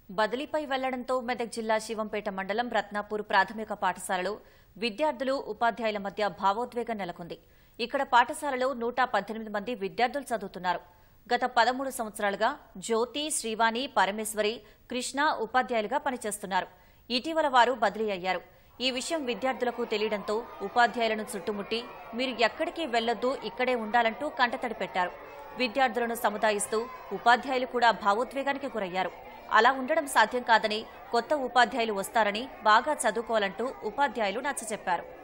బదిలీపై వెళ్లడంతో మెదక్ జిల్లా శివంపేట మండలం రత్నాపూర్ ప్రాథమిక పాఠశాలలో విద్యార్థులు ఉపాధ్యాయుల మధ్య భావోద్వేగం నెలకొంది. ఇక్కడ పాఠశాలలో 118 మంది విద్యార్థులు చదువుతున్నారు. గత 13 సంవత్సరాలుగా జ్యోతి, శ్రీవాణి, పరమేశ్వరి, కృష్ణ ఉపాధ్యాయులుగా పనిచేస్తున్నారు. ఇటీవల వారు బదిలీ అయ్యారు. ఈ విషయం విద్యార్థులకు తెలియడంతో ఉపాధ్యాయులను చుట్టుముట్టి మీరు ఎక్కడికి వెళ్లొద్దు, ఇక్కడే ఉండాలంటూ కంటతడి పెట్టారు. విద్యార్థులను సముదాయిస్తూ ఉపాధ్యాయులు కూడా భావోద్వేగానికి గురయ్యారు. అలా ఉండడం సాధ్యం కాదని, కొత్త ఉపాధ్యాయులు వస్తారని, బాగా చదువుకోవాలంటూ ఉపాధ్యాయులు నచ్చచెప్పారు.